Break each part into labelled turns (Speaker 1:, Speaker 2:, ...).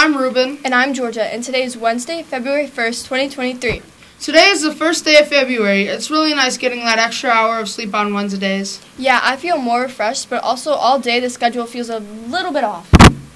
Speaker 1: I'm Ruben.
Speaker 2: And I'm Georgia, and today is Wednesday, February 1st, 2023.
Speaker 1: Today is the first day of February. It's really nice getting that extra hour of sleep on Wednesdays.
Speaker 2: Yeah, I feel more refreshed, but also all day the schedule feels a little bit off.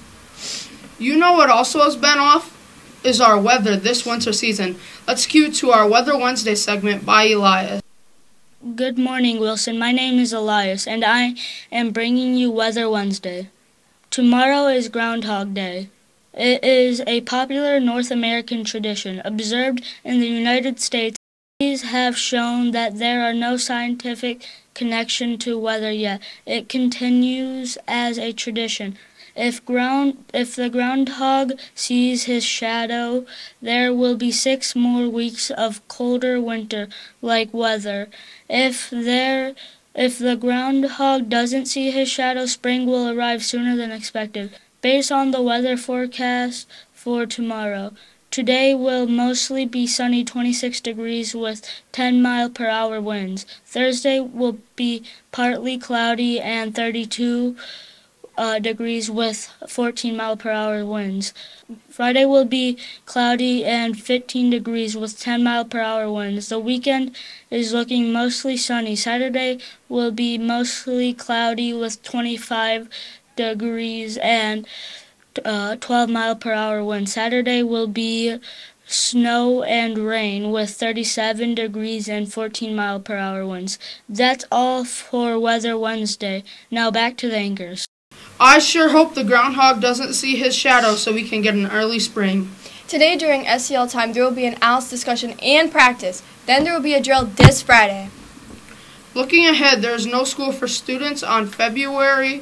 Speaker 1: You know what also has been off? Is our weather this winter season. Let's cue to our Weather Wednesday segment by Elias.
Speaker 3: Good morning, Wilson. My name is Elias, and I am bringing you Weather Wednesday. Tomorrow is Groundhog Day. It is a popular North American tradition observed in the United States. Studies have shown that there are no scientific connection to weather yet. It continues as a tradition. If the groundhog sees his shadow, there will be 6 more weeks of colder winter-like weather. If the groundhog doesn't see his shadow, spring will arrive sooner than expected. Based on the weather forecast for tomorrow, today will mostly be sunny, 26 degrees with 10-mile-per-hour winds. Thursday will be partly cloudy and 32 degrees with 14-mile-per-hour winds. Friday will be cloudy and 15 degrees with 10-mile-per-hour winds. The weekend is looking mostly sunny. Saturday will be mostly cloudy with 25 degrees and 12-mile-per-hour winds. Saturday will be snow and rain with 37 degrees and 14-mile-per-hour winds. That's all for Weather Wednesday. Now back to the anchors.
Speaker 1: I sure hope the groundhog doesn't see his shadow so we can get an early spring.
Speaker 2: Today during SEL time there will be an ALICE discussion and practice. Then there will be a drill this Friday.
Speaker 1: Looking ahead, there is no school for students on February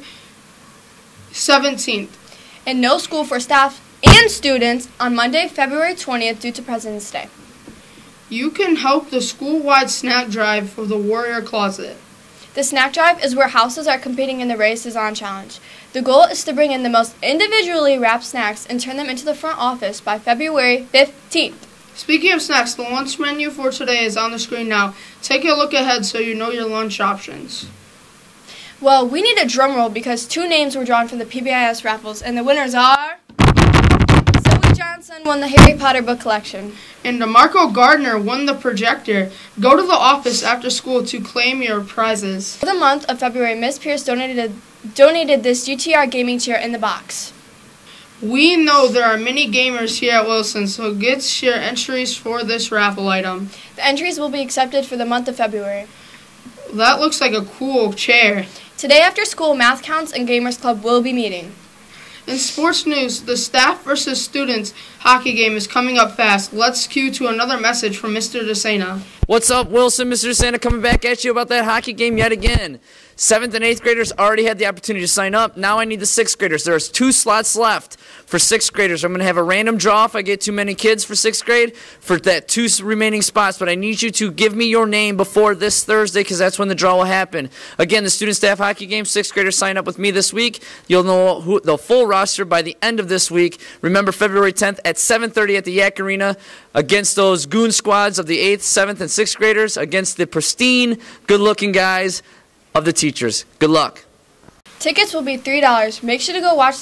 Speaker 1: 17th.
Speaker 2: And no school for staff and students on Monday, February 20th due to President's Day.
Speaker 1: You can help the school-wide snack drive for the Warrior Closet.
Speaker 2: The snack drive is where houses are competing in the Race is On challenge. The goal is to bring in the most individually wrapped snacks and turn them into the front office by February 15th.
Speaker 1: Speaking of snacks, the lunch menu for today is on the screen now. Take a look ahead so you know your lunch options.
Speaker 2: Well, we need a drum roll because 2 names were drawn for the PBIS raffles, and the winners are... Zoe Johnson won the Harry Potter book collection.
Speaker 1: And DeMarco Gardner won the projector. Go to the office after school to claim your prizes.
Speaker 2: For the month of February, Miss Pierce donated this UTR gaming chair in the box.
Speaker 1: We know there are many gamers here at Wilson, so get your entries for this raffle item.
Speaker 2: The entries will be accepted for the month of February.
Speaker 1: That looks like a cool chair.
Speaker 2: Today after school, Math Counts and Gamers Club will be meeting.
Speaker 1: In sports news, the staff versus students hockey game is coming up fast. Let's cue to another message from Mr. DeSena.
Speaker 4: What's up, Wilson? Mr. DeSena coming back at you about that hockey game yet again. 7th and 8th graders already had the opportunity to sign up. Now I need the 6th graders. There's 2 slots left for 6th graders. I'm going to have a random draw if I get too many kids for 6th grade for that 2 remaining spots. But I need you to give me your name before this Thursday because that's when the draw will happen. Again, the student staff hockey game, 6th graders sign up with me this week. You'll know the full roster by the end of this week. Remember, February 10th at 7:30 at the Yak Arena against those goon squads of the 8th, 7th, and 6th graders against the pristine, good-looking guys of the teachers. Good luck.
Speaker 2: Tickets will be $3. Make sure to go watch the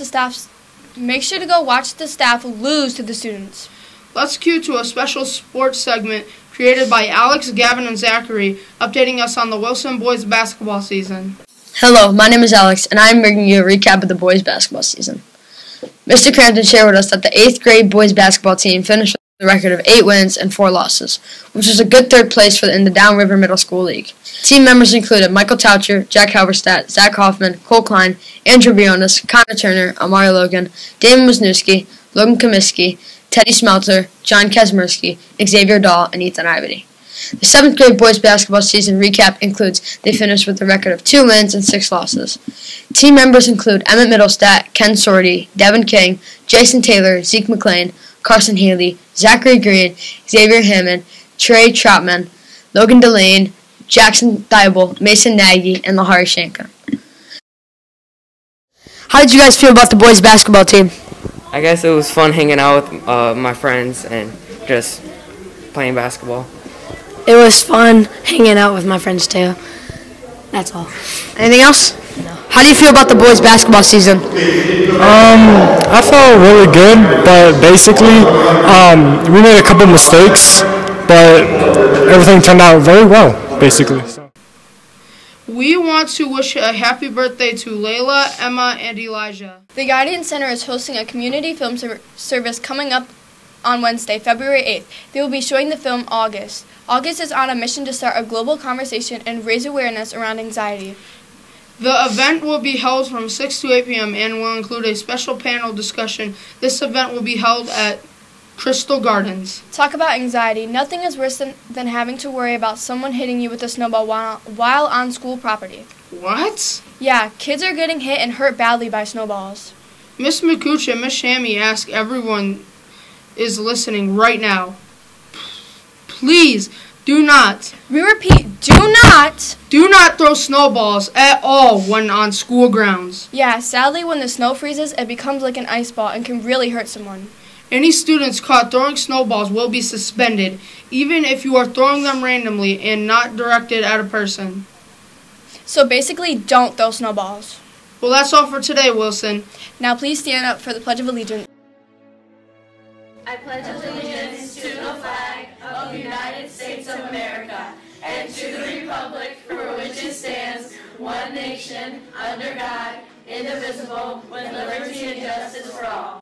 Speaker 2: staff lose to the students.
Speaker 1: Let's cue to a special sports segment created by Alex, Gavin, and Zachary, updating us on the Wilson boys basketball season.
Speaker 5: Hello, my name is Alex, and I am bringing you a recap of the boys basketball season. Mr. Crampton shared with us that the 8th grade boys basketball team finished with a record of 8 wins and 4 losses, which was a good 3rd place in the Downriver Middle School League. Team members included Michael Toucher, Jack Halberstadt, Zach Hoffman, Cole Klein, Andrew Briones, Connor Turner, Amari Logan, Damon Wisniewski, Logan Comiskey, Teddy Smelter, John Kazmersky, Xavier Dahl, and Ethan Ivety. The 7th grade boys basketball season recap includes they finished with a record of 2 wins and 6 losses. Team members include Emmett Middlestat, Ken Sorty, Devin King, Jason Taylor, Zeke McLean, Carson Haley, Zachary Green, Xavier Hammond, Trey Troutman, Logan Delane, Jackson Thibault, Mason Nagy, and Lahari Shanka. How did you guys feel about the boys basketball team?
Speaker 6: I guess it was fun hanging out with my friends and just playing basketball.
Speaker 7: It was fun hanging out with my friends too. That's all.
Speaker 5: Anything else? No. How do you feel about the boys basketball season?
Speaker 8: I felt really good, but basically, we made a couple mistakes, but everything turned out very well, basically. So.
Speaker 1: We want to wish a happy birthday to Layla, Emma, and Elijah.
Speaker 2: The Guidance Center is hosting a community film service coming up on Wednesday, February 8th. They will be showing the film August. August is on a mission to start a global conversation and raise awareness around anxiety.
Speaker 1: The event will be held from 6 to 8 p.m. and will include a special panel discussion. This event will be held at Crystal Gardens.
Speaker 2: Talk about anxiety. Nothing is worse than having to worry about someone hitting you with a snowball while on school property.
Speaker 1: What?
Speaker 2: Yeah, kids are getting hit and hurt badly by snowballs.
Speaker 1: Miss McCooch and Miss Shammy ask everyone is listening right now. Please, do not.
Speaker 2: We repeat, do not.
Speaker 1: Do not throw snowballs at all when on school grounds.
Speaker 2: Yeah, sadly when the snow freezes, it becomes like an ice ball and can really hurt someone.
Speaker 1: Any students caught throwing snowballs will be suspended, even if you are throwing them randomly and not directed at a person.
Speaker 2: So basically, don't throw snowballs.
Speaker 1: Well, that's all for today, Wilson.
Speaker 2: Now please stand up for the Pledge of Allegiance.
Speaker 9: I pledge allegiance to the flag of the United States of America and to the republic for which it stands, one nation, under God, indivisible, with liberty and justice for all.